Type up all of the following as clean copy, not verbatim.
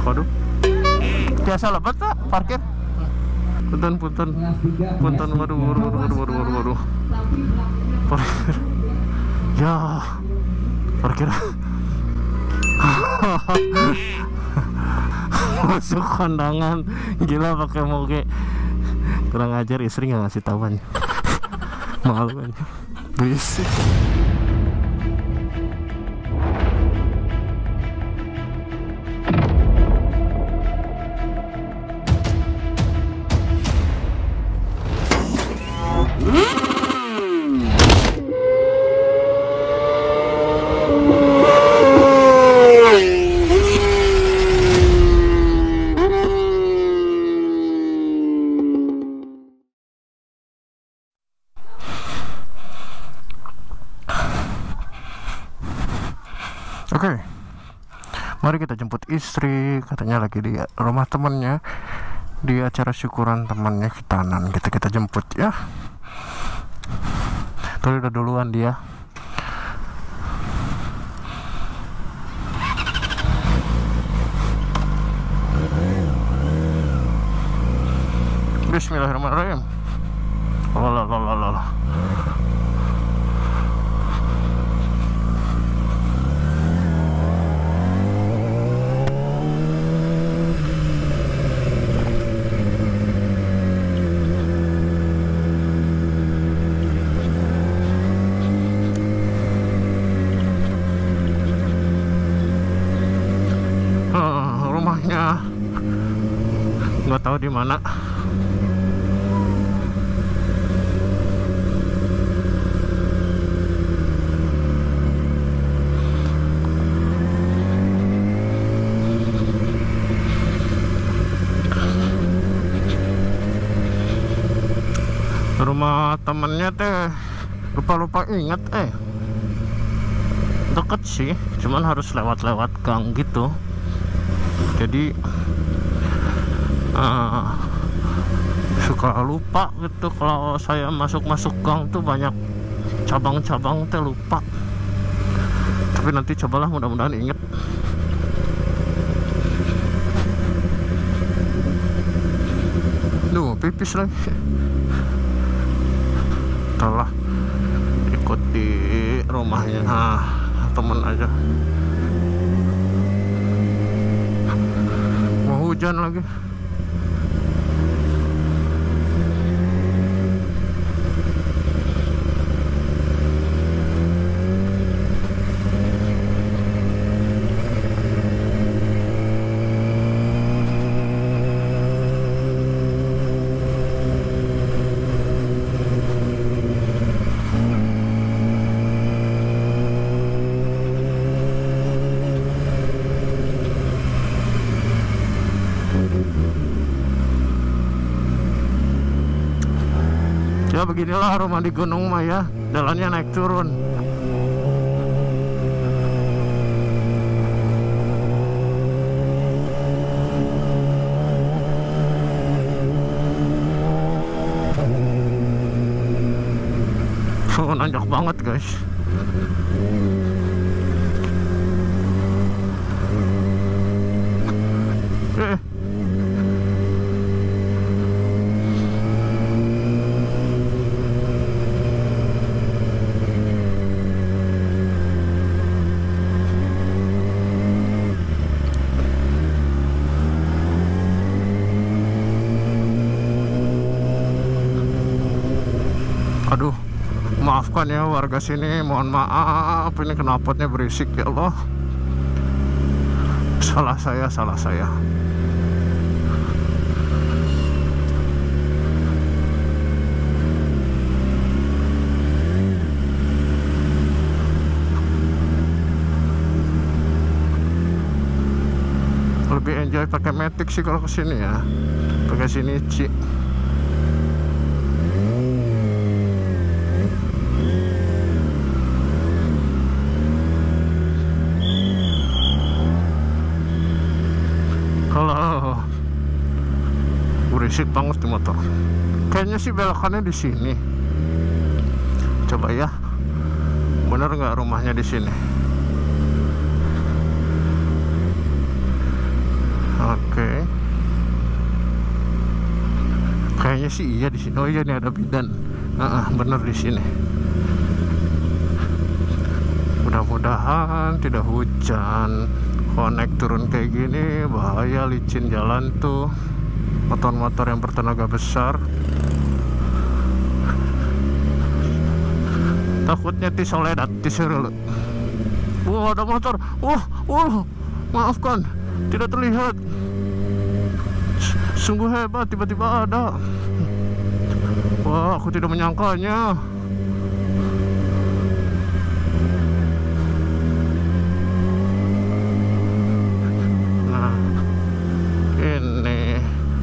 Waduh, biasa lebat tak parkir? Punten. Waduh. Parkir. Ya, parkir. Masuk kondangan, gila pakai moge. Kurang ajar, istri nggak ngasih tahuan. Malu kan, berisik. Oke, mari kita jemput istri. Katanya lagi di rumah temennya, di acara syukuran temannya Kitanan. Kita jemput ya. Tadi udah duluan dia. Bismillahirrahmanirrahim. Lalalala. Rumahnya nggak tahu di mana. Rumah temennya teh lupa ingat deket sih, cuman harus lewat gang gitu. Jadi suka lupa gitu kalau saya masuk gang tuh banyak cabang-cabang teh lupa. Tapi nanti cobalah, mudah-mudahan inget. Duh, pipis lagi. Telah ikut di rumahnya temen aja. Mau hujan lagi. Ya beginilah rumah di gunung mah ya, jalannya naik turun. Nanjak banget guys. Aduh, maafkan ya warga sini, mohon maaf ini knalpotnya berisik ya Allah. Salah saya. Lebih enjoy pakai Matic sih kalau kesini ya, pakai Shinichi. Kalau berisik banget di motor. Kayaknya sih belokannya di sini. Coba ya, bener nggak rumahnya di sini? kayaknya sih iya di sini. Oh iya, ini ada bidan. Bener di sini. Mudah-mudahan tidak hujan. Kalau naik turun kayak gini bahaya, licin jalan tuh. Motor-motor yang bertenaga besar. Takutnya ti soledat ti serele. Wah, ada motor. Maafkan, tidak terlihat. Sungguh hebat, tiba-tiba ada. Wah, aku tidak menyangkanya. Nah, ini.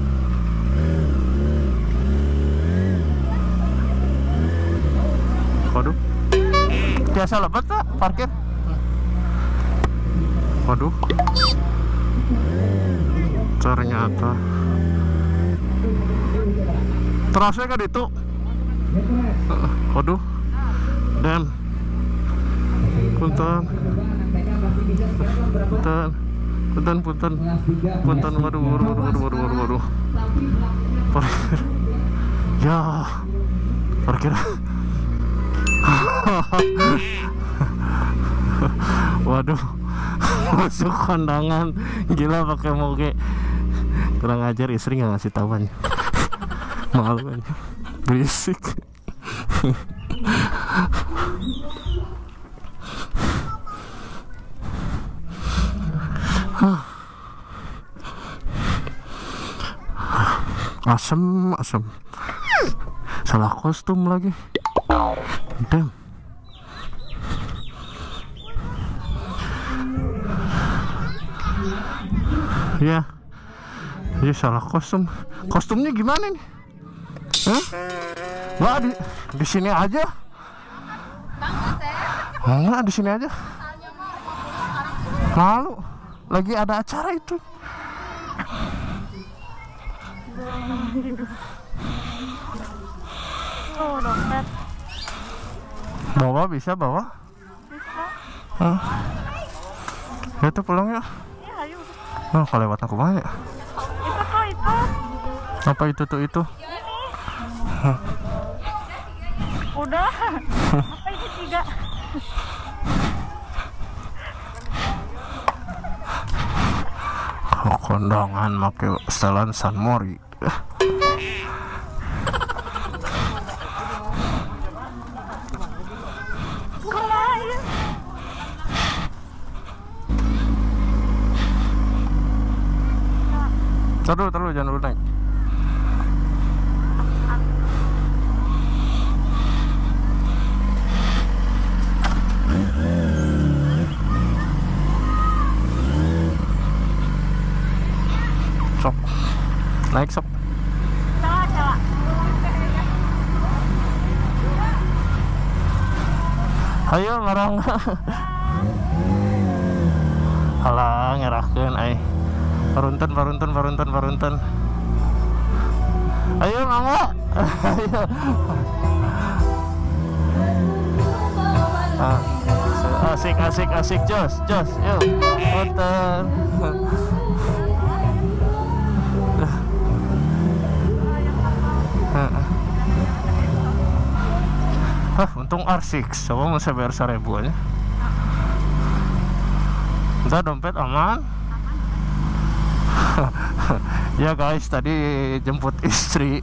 Waduh, biasa lebat tak parkir? Waduh, ternyata terasnya kan itu. Waduh, dan punten, waduh, parkir, ya, parkir. Waduh, masuk kondangan, gila pakai moge. Kurang ajar, istri nggak ngasih tahuan. Malu aja, berisik. Asem. Salah kostum lagi. Damn. Ya, ini salah kostum. Kostumnya gimana nih? Wah, di sini aja. Enggak, di sini aja. Malu, lagi ada acara itu. Oh, dompet. Bawa bisa bawa? Bisa. Ya tuh pulang ya. Iya, ayo. Oh, kelewat aku banyak. Itu. Apa itu tuh itu? Udah. Apa ini 3? Kondangan pakai setelan San Mori. Taruh, jangan dulu naik. Sok, naik sok. Salah. Ayo ngarang. Halah ngerahkeun ai. Parunten. Ayo mangga. Ayo. Asik jos. Yuk. Punten. Untung R6, coba mau saya bayar 1.000 aja. Udah, dompet aman. Ya guys, tadi jemput istri.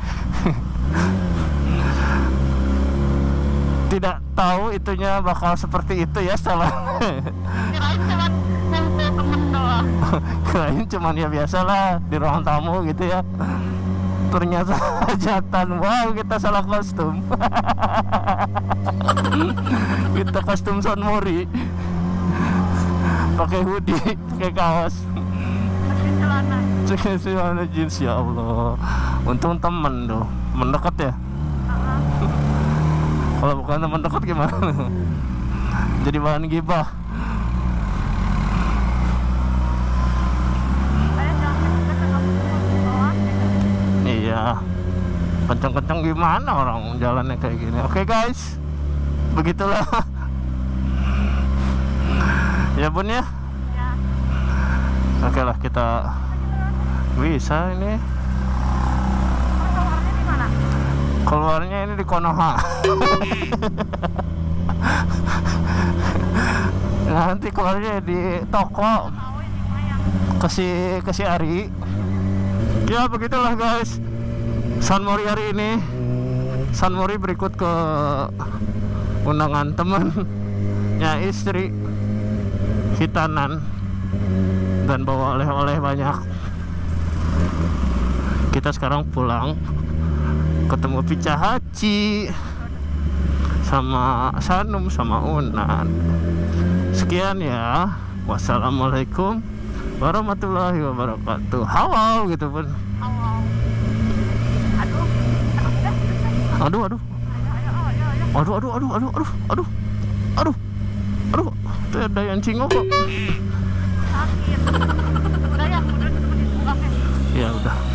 Tidak tahu itunya bakal seperti itu ya, salah. Kirain cuma temen doang. Kirain cuman ya biasalah di ruang tamu gitu ya. Ternyata hajatan. Wow, kita salah kostum. Kita kostum San Mori. Pakai hoodie, pakai kaos. Pakai celana jeans, ya Allah. Untung temen tuh, mendekat ya. Kalau bukan teman dekat gimana? Jadi bahan gibah. Iya, kenceng-kenceng gimana orang jalannya kayak gini. Oke guys, begitulah. Ya bun ya. Oke lah, kita bisa ini. Keluarnya ini di Konoha. Nanti keluarnya di toko kasih Ari. Ya begitulah guys, San Mori hari ini. San Mori berikut ke undangan temennya istri hitanan dan bawa oleh-oleh banyak. Kita sekarang pulang, ketemu Pica Haci sama Sanum sama Unan. Sekian ya, wassalamualaikum warahmatullahi wabarakatuh. Halo gitu pun. Aduh. Itu ada yang cingok kok. Sakit. Udah ya, udah dibuka. Ya udah.